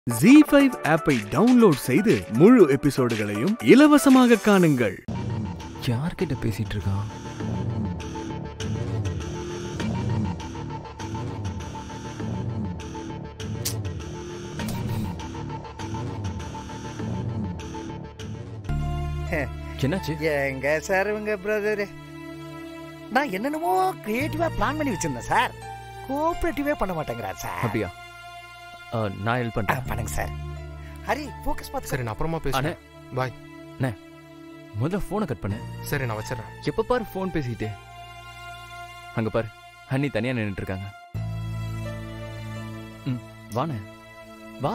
Z5 ஆப்பை download செய்து முழு எபிசோடுகளையும் இலவசமாக காணுங்கள். யார்கிட்ட பேசிட்டு இருக்கான்? என்னாச்சு? எங்க சார் உங்க பிரதர் நான் என்னென்னமோ கிரியேட்டிவா பிளான் பண்ணி வச்சிருந்தேன் சார். கோஆபரேட்டிவே பண்ண மாட்டேங்கிறார் சார். அப்படியா? நான் ஹெல்ப் பண்றேன். பண்ணுங்க சார். ஹரி ஃபோக்கஸ் பார்த்து. சரி நான் அப்புறமா பேசுறேன். பாய். அண்ணே முதல்ல ஃபோனை கட் பண்ணு. சரி நான் வச்சிடறேன். எப்ப பாரு ஃபோன் பேசிட்டு. அங்க பாரு ஹன்னி தனியா நின்னுட்டு இருக்காங்க. வாண்ணே வா.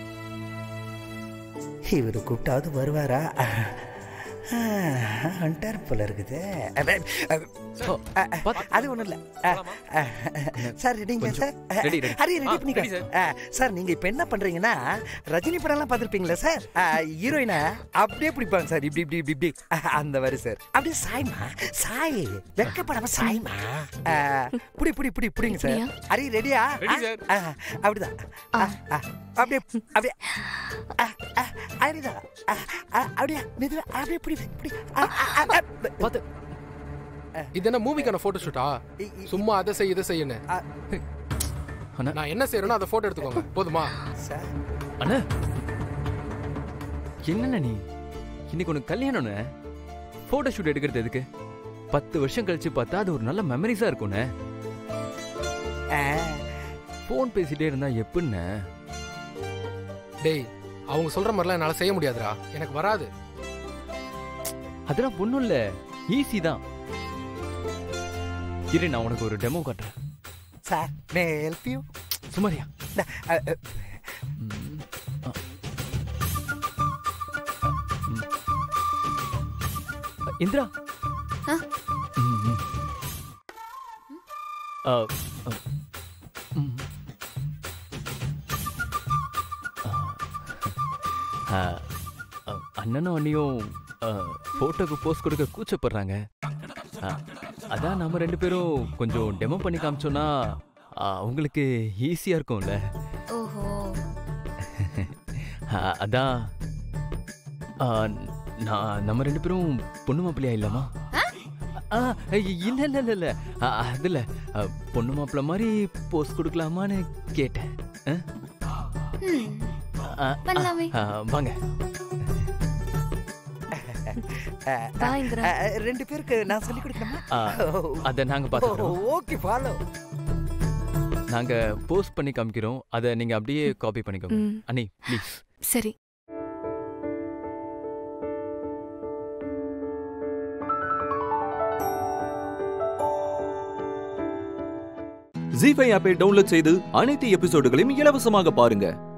இவரு கூப்பிட்டாவது வருவாரா? வந்துட்டார் போல இருக்குது. அது ஒண்ணும் இல்ல சார். ரெடிங்க சார்? ஹரி ரெடி பண்ணிக்க சார். நீங்க இப்ப என்ன பண்றீங்கன்னா ரஜினி படம் எல்லாம் பாத்திருப்பீங்களா சார்? ஹீரோயினா அப்படியே பிடிப்பாங்க சார். இப்படி இப்படி இப்படி இப்படி அந்த வரி சார். அப்படியே சாய்மா சாய் வெக்கப்படாம சாய்மா. புடி புடி புடி புடிங்க சார். ஹரி ரெடியா? அப்படிதான் அப்படியே அப்படியே அப்படிதான் அப்படியே மெதுவா அப்படியே புடி புடி. இது என்ன மூவிக்கான போட்டோ ஷூட்டா? சும்மா அதை செய் இதை செய்யன்னு நான் என்ன செய்யறேனோ அதை போட்டோ எடுத்துக்கோங்க போதுமா? அண்ணா என்னண்ணா நீ இன்னைக்கு உனக்கு கல்யாணம்னு போட்டோ ஷூட் எடுக்கிறது எதுக்கு? 10 வருஷம் கழிச்சு பார்த்தா அது ஒரு நல்ல மெமரிஸா இருக்கும்ண்ணே. போன் பேசிட்டே இருந்தா எப்படின்னு? டேய் அவங்க சொல்ற மாதிரிலாம் என்னால செய்ய முடியாதுடா. எனக்கு வராது. அதெல்லாம் ஒண்ணும் இல்ல, ஈஸி தான். இரு நான் உனக்கு ஒரு டெமோ காட்டுறேன். Sir may help you? சுமாரியா இந்திரா அண்ணனும் அண்ணியும் போட்டோக்கு போஸ்ட் கொடுக்க கூச்சப்படுறாங்க. அதான் நம்ம 2 பேரும் கொஞ்சம் டெமோ பண்ணி காமிச்சோம்னா உங்களுக்கு ஈஸியா இருக்கும்ல. அதான் நம்ம 2 பேரும் பொண்ணு மாப்பிள்ளையா இல்லாமா? இல்ல இல்ல இல்ல இல்ல அதுல பொண்ணு மாப்பிள்ள மாதிரி போஸ்ட் கொடுக்கலாமான்னு கேட்டேன். வாங்க. 2 பேருக்கு நான் சொல்லி கொடுக்கணுமா? அத நாங்க பாத்துக்கிறோம். Okay follow. நாங்க போஸ்ட் பண்ணி காமிக்கிறோம். அத நீங்க அப்படியே காப்பி பண்ணிக்கோங்க. அண்ணி ப்ளீஸ். சரி. Z5 ஆப்பை டவுன்லோட் செய்து அனைத்து எபிசோடுகளையும் இலவசமாக பாருங்க.